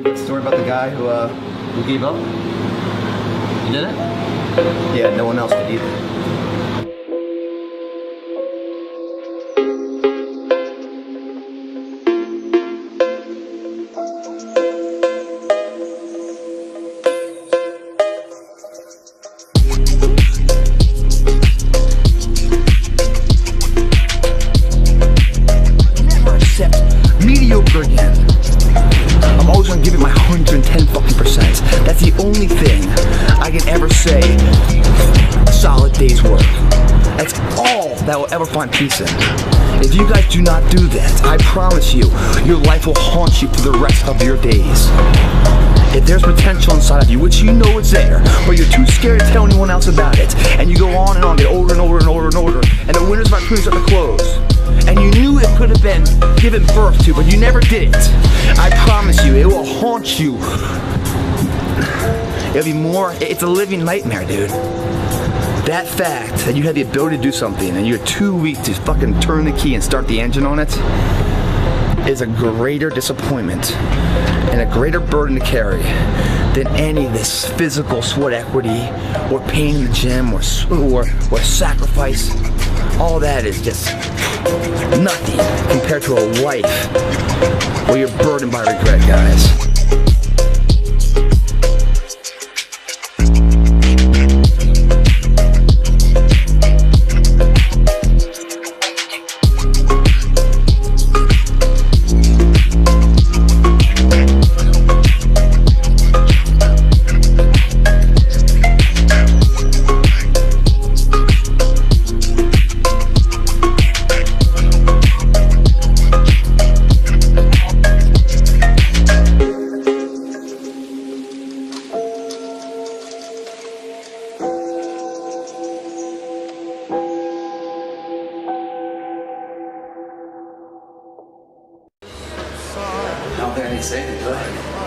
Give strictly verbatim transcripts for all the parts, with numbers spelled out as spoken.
That story about the guy who, uh, who gave up? You did it? Yeah, no one else did either. Never accept mediocre again. I'm always gonna give it my one hundred ten fucking percent. That's the only thing I can ever say a solid day's work. That's all that will ever find peace in. If you guys do not do that, I promise you, your life will haunt you for the rest of your days. If there's potential inside of you, which you know is there, but you're too scared to tell anyone else about it, and you go on and on, get older and older and older and older, and the windows of my opportunities start to close, and you knew it could have been given birth to, but you never did it, I promise you, it will haunt you. It'll be more, it's a living nightmare, dude. That fact that you had the ability to do something and you're too weak to fucking turn the key and start the engine on it is a greater disappointment and a greater burden to carry than any of this physical sweat equity or pain in the gym or, or, or sacrifice. All that is just nothing compared to a life where you're burdened by regret, guys. I don't think I need to say anything, do I?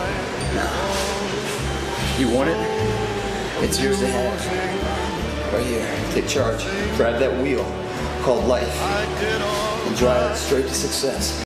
No. You want it? It's yours to have. Right here. Take charge. Grab that wheel called life and drive it straight to success.